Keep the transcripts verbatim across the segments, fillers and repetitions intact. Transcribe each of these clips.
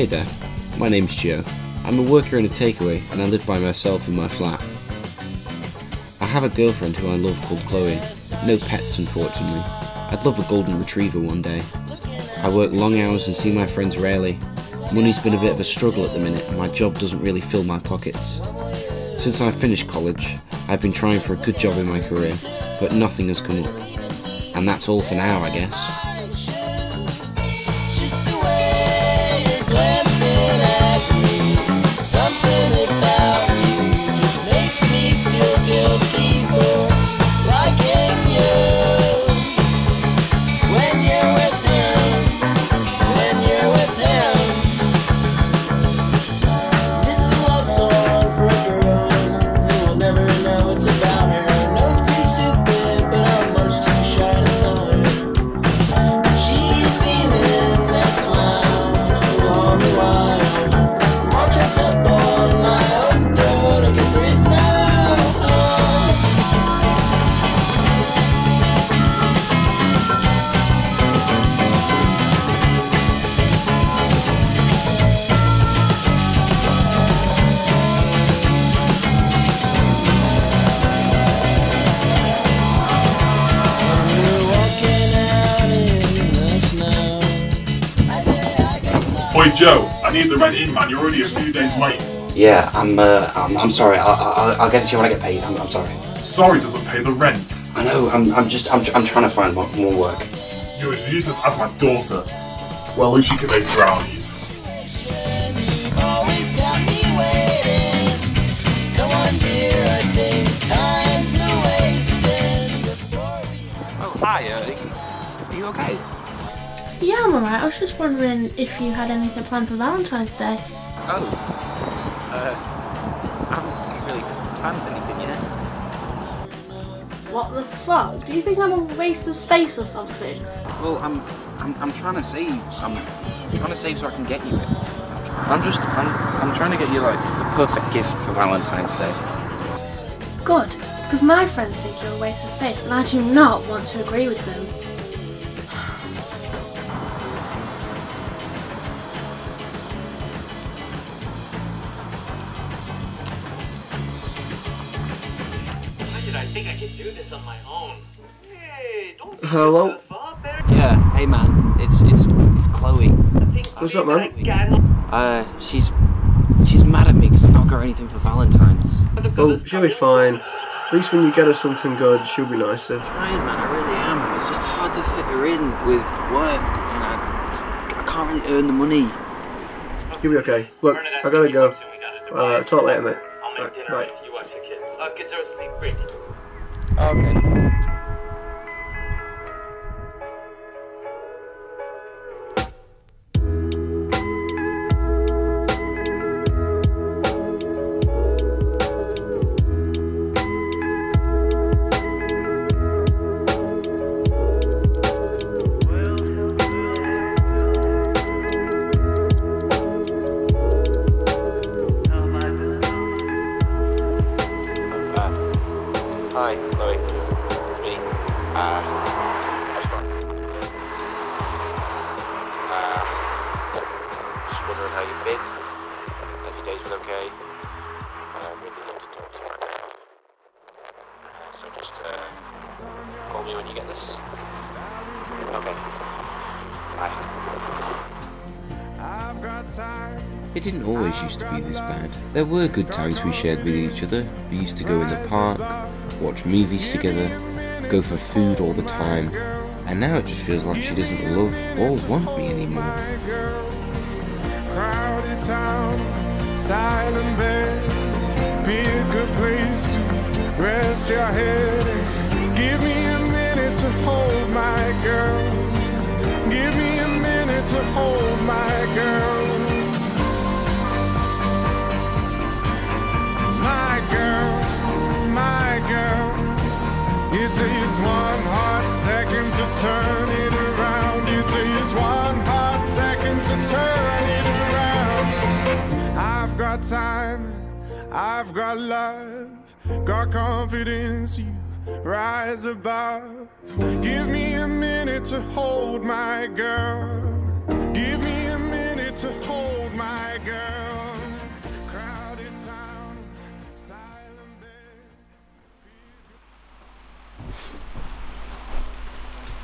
Hey there, my name's Joe. I'm a worker in a takeaway and I live by myself in my flat. I have a girlfriend who I love called Chloe. No pets, unfortunately. I'd love a golden retriever one day. I work long hours and see my friends rarely. Money's been a bit of a struggle at the minute and my job doesn't really fill my pockets. Since I finished college, I've been trying for a good job in my career, but nothing has come up. And that's all for now, I guess. Oi Joe, I need the rent in, man. You're already a few days late. Yeah, I'm. Uh, I'm, I'm sorry. I'll, I'll, I'll get it to you when I get paid. I'm, I'm sorry. Sorry doesn't pay the rent. I know. I'm. I'm just. I'm. I'm trying to find more, more work. You're as useless as my daughter. Well, at least you can make brownies. Oh, hi. Uh, are you okay? Yeah, I'm alright. I was just wondering if you had anything planned for Valentine's Day. Oh. Uh, I haven't really planned anything yet. What the fuck? Do you think I'm a waste of space or something? Well, I'm, I'm, I'm trying to save. I'm trying to save so I can get you it. I'm just, I'm, I'm trying to get you like the perfect gift for Valentine's Day. Good, because my friends think you're a waste of space, and I do not want to agree with them. I think I can do this on my own. Hey, don't beat Hello? yourself up. Yeah. Hey, man. It's, it's, it's Chloe. What's up, man? Uh, she's, she's mad at me because I've not got her anything for Valentine's. Oh, she'll be fine. At least when you get her something good, she'll be nicer. Trying, man. I really am. It's just hard to fit her in with work, and I, I can't really earn the money. You'll be okay. Look, I gotta go. Uh, talk later, mate. I'll make dinner Bye. if you watch the kids. Uh, kids are asleep. Great. Okay. Hi, Chloe. It's me. Uh, how's it going? Uh, just wondering how you've been. If your day's been okay. Uh, I'd really love to talk to you right now. Uh, so just uh, call me when you get this. Okay. Bye. It didn't always used to be this bad. There were good times we shared with each other. We used to go in the park, watch movies together, go for food all the time, and now it just feels like she doesn't love or want me anymore. Crowded town, silent bed, be a good place to rest your head. Give me a minute to hold my girl. Give me a minute to hold my girl. My girl, my girl. It takes one hot second to turn it around. It takes one hot second to turn it around. I've got time, I've got love, got confidence, you rise above. Give me a minute to hold my girl. Give me a minute to hold my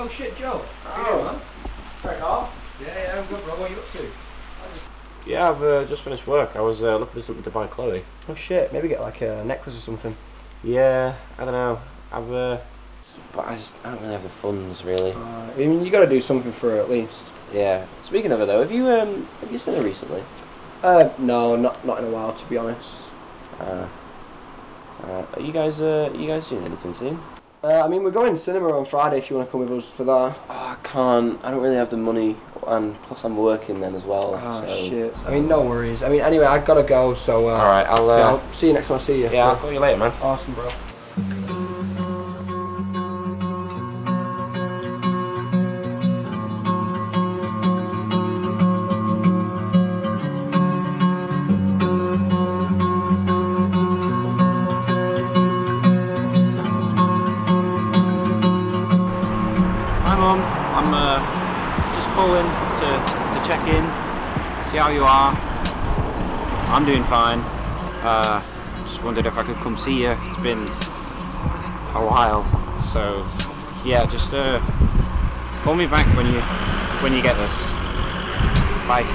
Oh shit, Joe. How you Oh. doing, man? Right, Carl? Yeah, yeah, I'm good, bro. What are you up to? Yeah, I've uh, just finished work. I was uh, looking for something to buy Chloe. Oh shit, maybe get like a necklace or something. Yeah, I don't know. I've uh, but I just I don't really have the funds, really. Uh, I mean, you got to do something for her at least. Yeah. Speaking of her though, have you um have you seen her recently? Uh, no, not not in a while, to be honest. Uh, uh are you guys uh you guys doing anything soon? Uh, I mean, we're going to cinema on Friday if you want to come with us for that. Oh, I can't. I don't really have the money, and plus I'm working then as well. Oh so, shit. so. I mean, no worries. I mean, anyway, I gotta go, so. Uh, All right, I'll. Uh, yeah, I'll see you next time I see you. Yeah, I'll call you later, man. Awesome, bro. Hi Mum, I'm uh, just calling to, to check in, see how you are. I'm doing fine. Uh, just wondered if I could come see you. It's been a while, so yeah, just uh, call me back when you when you get this. Bye.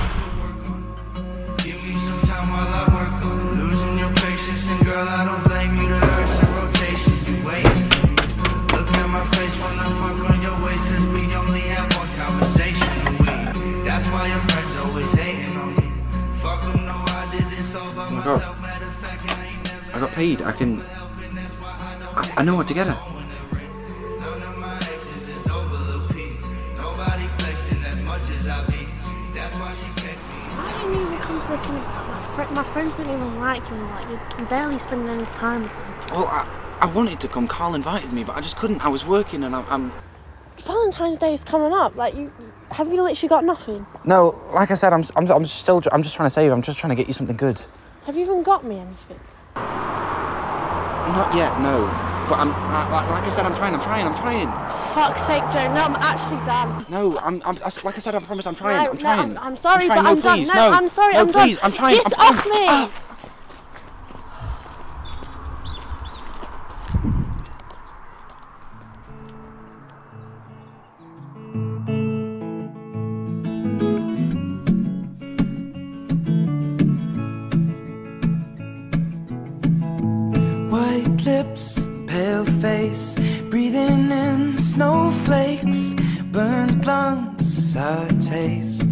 Give me some time while I work on losing your patience, and girl, I don't blame you. The earth's in rotation, you waiting for me. Look at my face when I fuck on your waist, cause we only have one conversation a week. That's why your friends always hating on me. Fuck them, no, I did this all by myself. Matter of fact, I ain't never. I got paid. I can. I, I know what to get her. None of my exes is over Lil P. Nobody flexing as much as I be. That's why she texts me. Why didn't you even come to the cinema? My, fr my friends don't even like you, like you're barely spending any time with them. Well, I, I wanted to come. Carl invited me, but I just couldn't. I was working, and I, I'm. Valentine's Day is coming up. Like, you have you literally got nothing? No, like I said, I'm. I'm. I'm still. I'm just trying to save. I'm just trying to get you something good. Have you even got me anything? Not yet, no. But I'm. I, like, like I said, I'm trying. I'm trying. I'm trying. Fuck's sake, Joe. No, I'm actually done. No, I'm. I'm. I, like I said, I promise. I'm trying. No, I'm trying. No, I'm, I'm sorry, I'm trying. but No, I'm please, done. No, no. I'm sorry. No, I'm please. done. I'm trying. Get I'm, off I'm, me. Ah. White lips, pale face, breathing in snowflakes, burnt lungs, sour taste.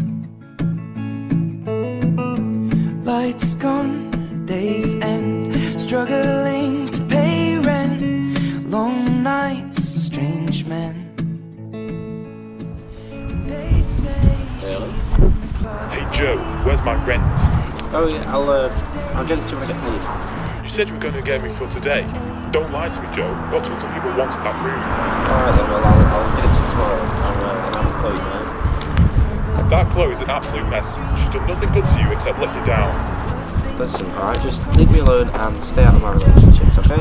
Lights gone, days end, struggling to pay rent, long nights, strange men. They say she's in the closet. Hey Joe, where's my rent? Oh yeah, I'll uh, I'll get it to you when I get paid. You said you were going to get me for today. Don't lie to me, Joe. Got tons of people wanting that room. Alright then, well I'll, I'll get it to you tomorrow. I'm uh, and I'm closed now. That Chloe's an absolute mess. She's done nothing good to you except let you down. Listen, alright, just leave me alone and stay out of my relationships, okay?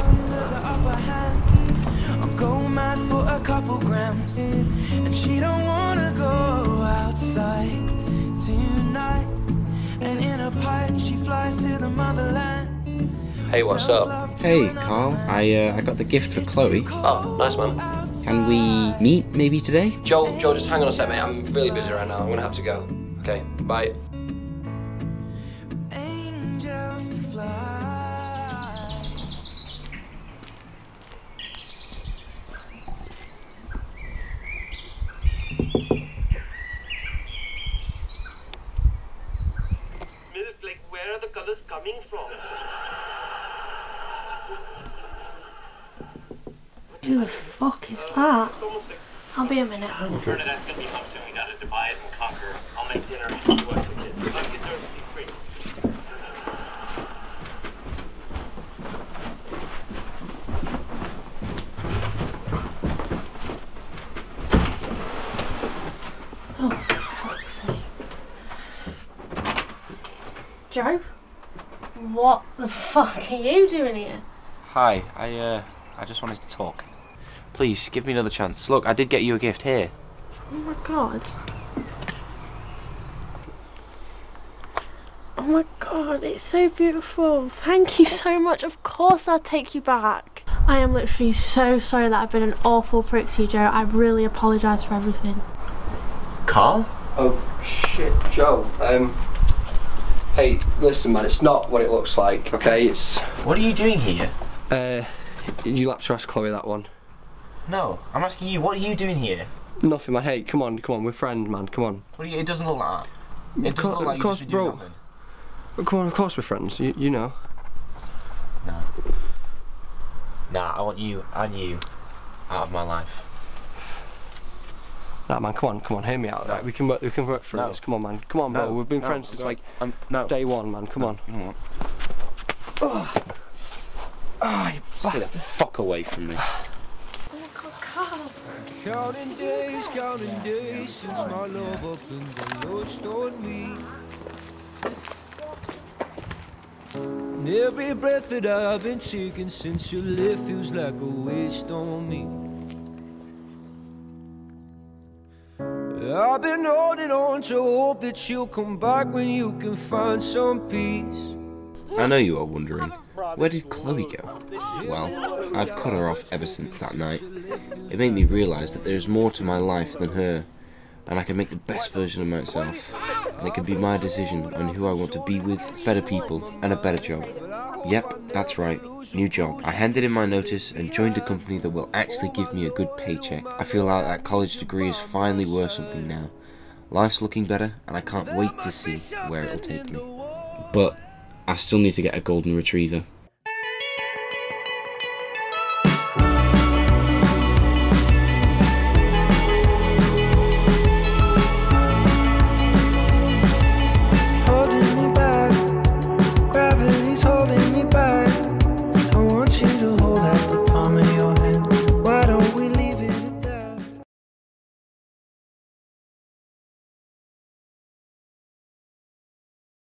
I'll go mad for a couple grams, and she don't wanna go outside tonight. And in a pipe she flies to the motherland. Hey, what's up? Hey, Carl. I. Uh, I got the gift for Chloe. Oh, nice man. Can we meet maybe today? Joel, Joel, just hang on a sec, mate. I'm really busy right now. I'm gonna have to go. Okay, bye. Angels to fly. Milk, like, where are the colors coming from? Who the fuck is that? It's almost six. I'll be a minute. Bernadette's gonna be home soon. We gotta divide and conquer. I'll make dinner. I'll watch the kids. My kids are asleep. Great. Oh, for fuck's sake. Joe? What the fuck are you doing here? Hi, I uh, I just wanted to talk. Please, give me another chance. Look, I did get you a gift here. Oh my god. Oh my god, it's so beautiful. Thank you so much. Of course I'll take you back. I am literally so sorry that I've been an awful prick to you, Joe. I really apologise for everything. Carl? Oh shit, Joe. Um, hey, listen, man. It's not what it looks like. Okay, it's. What are you doing here? Uh, you'll have to ask Chloe that one. No, I'm asking you. What are you doing here? Nothing, man. Hey, come on, come on. We're friends, man. Come on. What are you, it doesn't look like that. It Of doesn't course, look like of course, you just be doing bro. nothing. Come on, of course we're friends. You, you know. No. Nah, I want you and you out of my life. Nah, man, come on, come on, hear me out. Right, we can work, we can work through No. this. Come on, man, come on, bro. No, We've been no, friends since no, like I'm, no. day one, man. Come on. Come on. Oh, oh you bastard! Fuck away from me. Counting days, counting days since my love opened the lust on me. And every breath that I've been taking since you left feels like a waste on me. I've been holding on to hope that you'll come back when you can find some peace. I know you are wondering, where did Chloe go? Well, I've cut her off ever since that night. It made me realise that there is more to my life than her, and I can make the best version of myself, and it can be my decision on who I want to be with, better people, and a better job. Yep, that's right, new job. I handed in my notice and joined a company that will actually give me a good paycheck. I feel like that college degree is finally worth something now. Life's looking better, and I can't wait to see where it'll take me. But I still need to get a golden retriever.